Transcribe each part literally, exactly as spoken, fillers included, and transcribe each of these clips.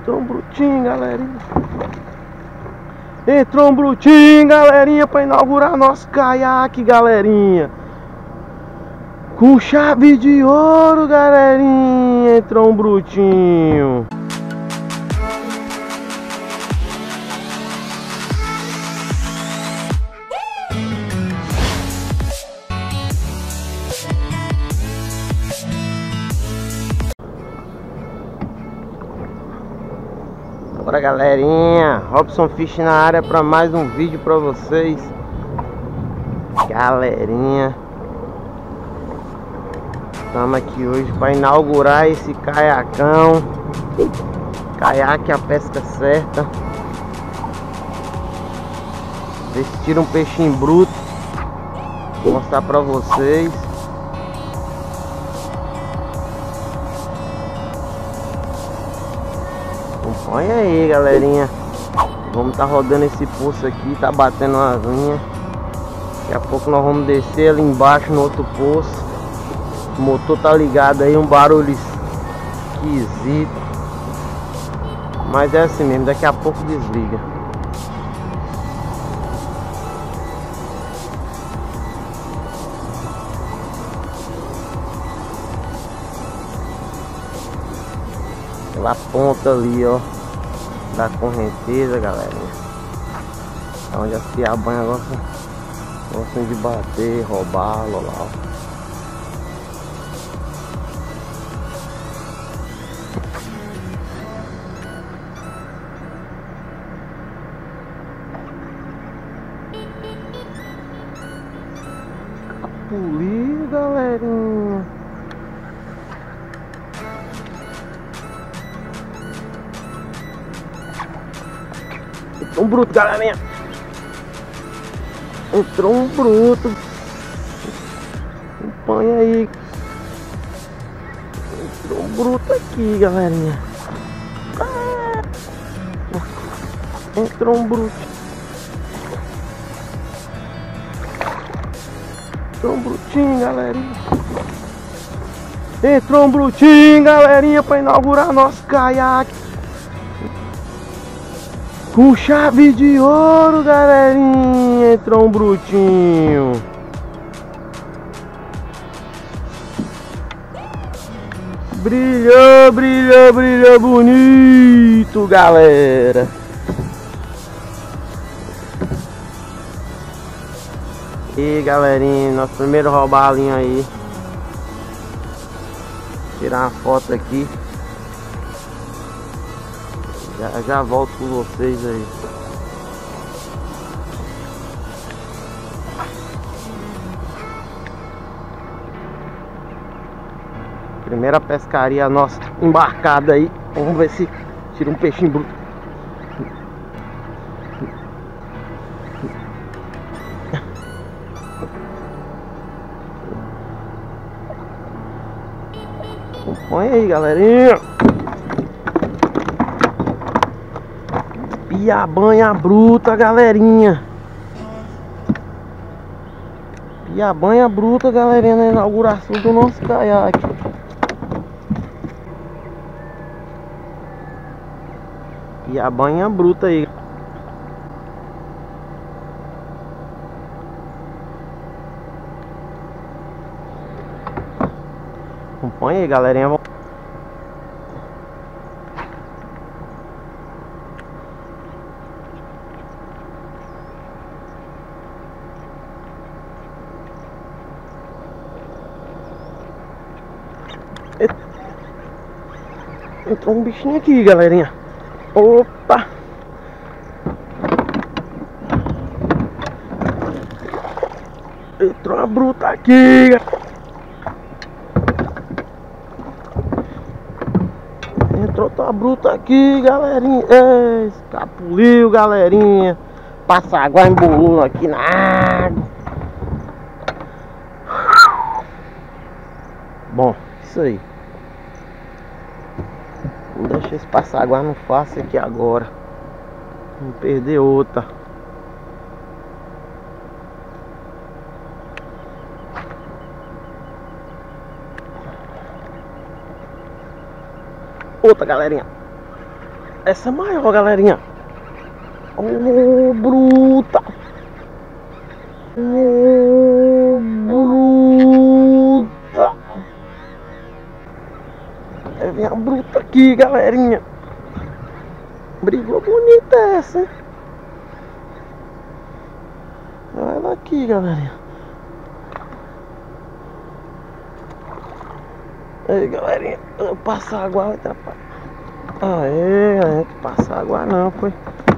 Entrou um brutinho, galerinha. Entrou um brutinho, galerinha, pra inaugurar nosso caiaque, galerinha. Com chave de ouro, galerinha. Entrou um brutinho. Bora, galerinha, Robson Fish na área para mais um vídeo para vocês. Galerinha, estamos aqui hoje para inaugurar esse caiacão. Caiaque, a pesca certa. Ver se tira um peixinho bruto. Vou mostrar para vocês. Olha aí, galerinha. Vamos tá rodando esse poço aqui, tá batendo as linhas. Daqui a pouco nós vamos descer ali embaixo no outro poço. O motor tá ligado aí, um barulho esquisito. Mas é assim mesmo, daqui a pouco desliga. Aquela ponta ali, ó, da correnteza, galera. É onde as piabanhas gostam, gostam de bater, roubar, lá. Capulinho, galerinha. Entrou um bruto, galerinha. Entrou um bruto. Acompanha aí. Entrou um bruto aqui, galerinha. Ah! Entrou um bruto. Entrou um brutinho, galerinha. Entrou um brutinho, galerinha, para inaugurar nosso caiaque. Com chave de ouro, galerinha. Entrou um brutinho. Brilhou, brilhou, brilhou bonito, galera. E galerinha, nosso primeiro roubalinho aí. Tirar uma foto aqui. Já, já volto com vocês aí. Primeira pescaria nossa embarcada aí. Vamos ver se tira um peixinho bruto. Acompanha aí, galerinha. Piabanha bruta, galerinha. Piabanha bruta, galerinha, na inauguração do nosso caiaque. Piabanha bruta aí. Acompanha aí, galerinha. Entrou um bichinho aqui, galerinha. Opa! Entrou uma bruta aqui. Entrou outra bruta aqui, galerinha. É, escapuliu, galerinha. Passaguá embolou aqui na água. Bom, isso aí. Vou deixar esse passaguá no fácil aqui agora. Não perder outra. Outra, galerinha. Essa é maior, galerinha. Ô, bruta. Ô, bruta. É, vem a bruta aqui, galerinha. Brigou bonita essa, hein? Olha ela aqui, galerinha. Aí, galerinha, passar água vai atrapalhar. Aê, galerinha, que passar água não, foi.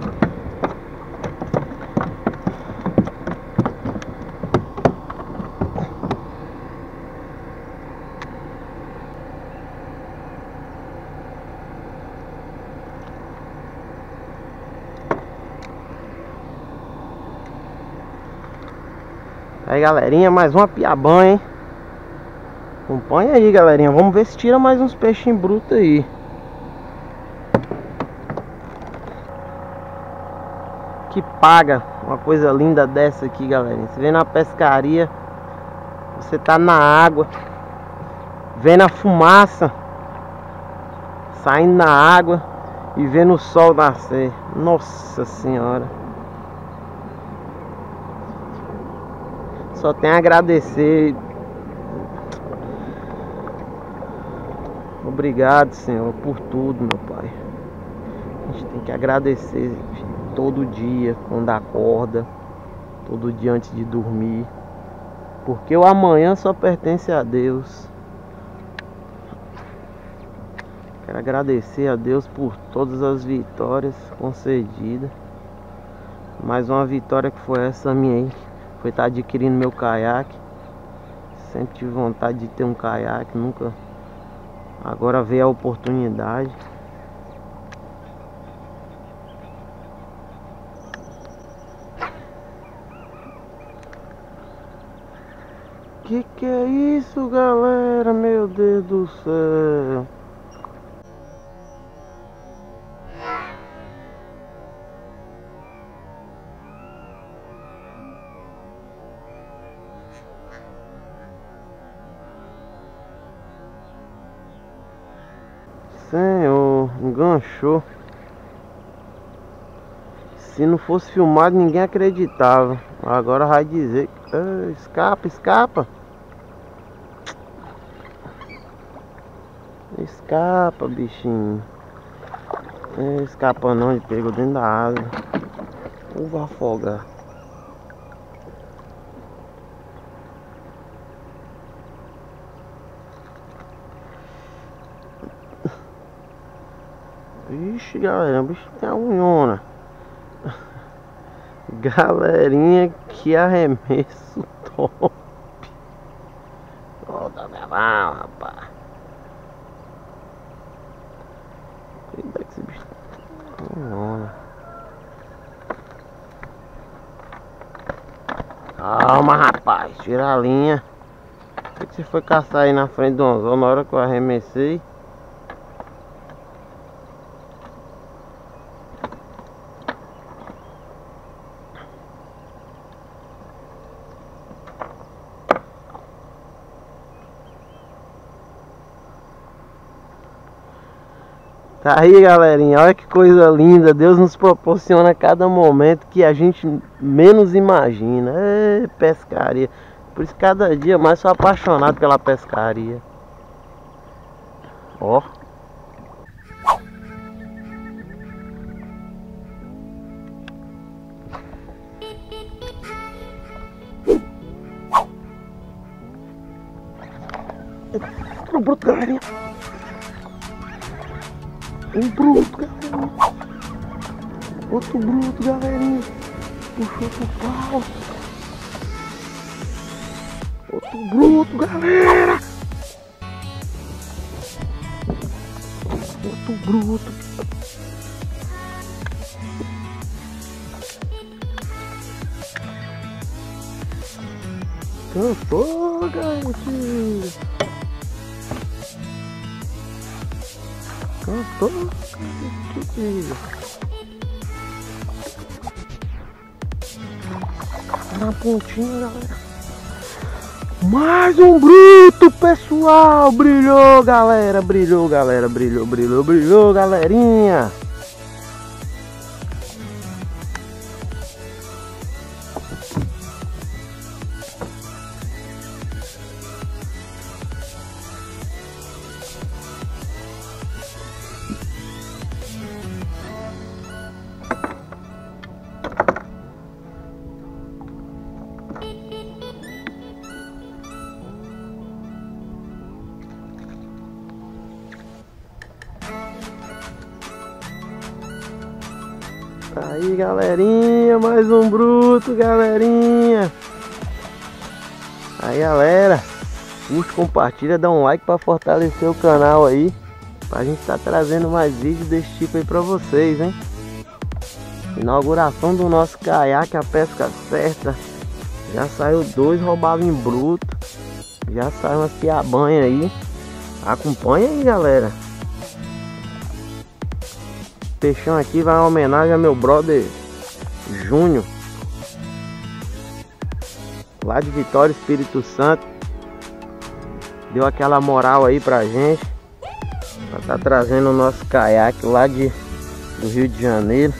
Aí, galerinha, mais uma piabã, hein? Acompanha aí, galerinha. Vamos ver se tira mais uns peixinhos brutos aí. Que paga uma coisa linda dessa aqui, galerinha. Você vem na pescaria, você tá na água, vendo a fumaça saindo na água e vendo o sol nascer. Nossa senhora. Só tem a agradecer. Obrigado, Senhor, por tudo, meu Pai. A gente tem que agradecer todo dia, quando acorda, todo dia antes de dormir, porque o amanhã só pertence a Deus. Quero agradecer a Deus por todas as vitórias concedidas. Mais uma vitória que foi essa minha aí, foi estar adquirindo meu caiaque. Sempre tive vontade de ter um caiaque, nunca. Agora veio a oportunidade. Que que é isso, galera? Meu Deus do céu. Senhor, enganchou. Se não fosse filmado, ninguém acreditava. Agora vai dizer. Ah, escapa, escapa. Escapa, bichinho. Não escapa não, ele pegou dentro da água. Ou vai afogar. Ixi, galera, o bicho tem a unhona. Galerinha, que arremesso top. Volta minha mão, rapaz. Cuidado que esse bicho tem unhona. Calma, rapaz, tira a linha. Por que você foi caçar aí na frente do anzol na hora que eu arremessei? Tá aí, galerinha, olha que coisa linda. Deus nos proporciona cada momento que a gente menos imagina. É pescaria. Por isso cada dia mais sou apaixonado pela pescaria. Ó. Outro bruto, galerinha. Um bruto, galerinha. Outro bruto, galerinha. Puxou pro pau. Outro bruto, galera. Outro bruto. Cantou, gente. Cantou, gente. Na pontinha, galera. Mais um bruto, pessoal. Brilhou, galera. Brilhou, galera. Brilhou, brilhou, brilhou, galerinha. Aí, galerinha, mais um bruto, galerinha. Aí, galera, curte, compartilha, dá um like para fortalecer o canal aí, pra gente estar tá trazendo mais vídeos desse tipo aí pra vocês, hein? Inauguração do nosso caiaque, a pesca certa. Já saiu dois roubados em bruto. Já saiu umas piabanha aí. Acompanha aí, galera. Peixão aqui vai em homenagem a meu brother Júnior, lá de Vitória, Espírito Santo. Deu aquela moral aí pra gente, pra tá trazendo o nosso caiaque lá de, do Rio de Janeiro.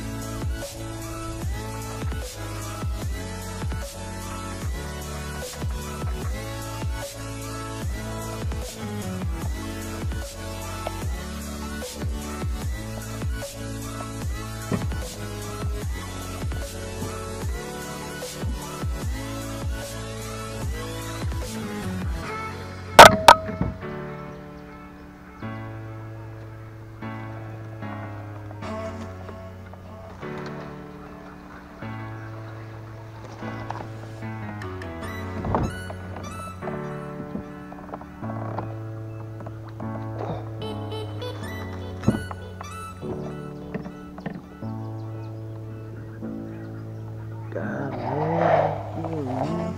Galera, que isso?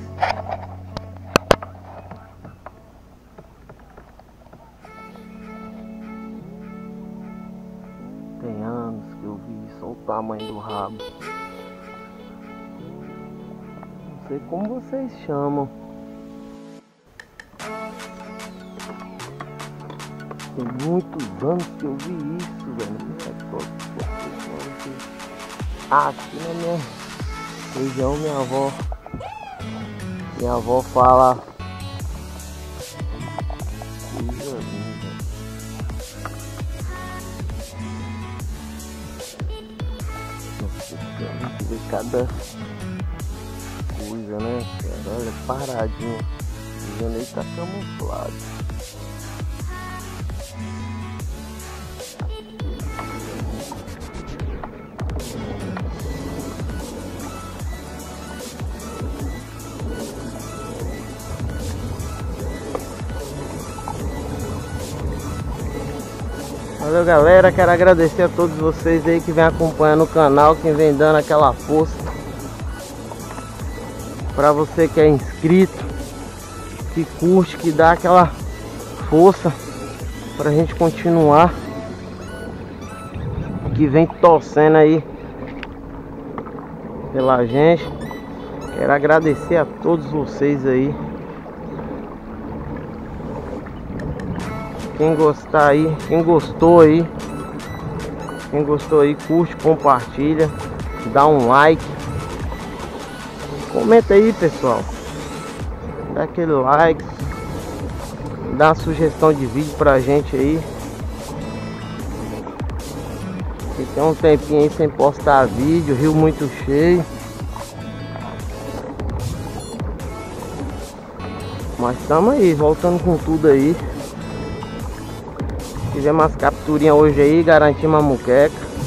Tem anos que eu vi isso, olha o tamanho do rabo. Não sei como vocês chamam. Tem muitos anos que eu vi isso, velho. Aqui na minha região, minha avó Minha avó fala coisa linda. Nossa, tem que ver cada coisa, né? Olha, paradinho. O janeiro tá camuflado. Valeu, galera, quero agradecer a todos vocês aí que vem acompanhando o canal, que vem dando aquela força. Pra você que é inscrito, que curte, que dá aquela força pra gente continuar, que vem torcendo aí pela gente. Quero agradecer a todos vocês aí. Quem gostar aí, quem gostou aí, quem gostou aí, curte, compartilha, dá um like, comenta aí, pessoal, dá aquele like, dá uma sugestão de vídeo pra gente aí, que tem um tempinho aí sem postar vídeo, rio muito cheio, mas estamos aí, voltando com tudo aí. Fizemos umas capturinhas hoje aí, garantimos a muqueca.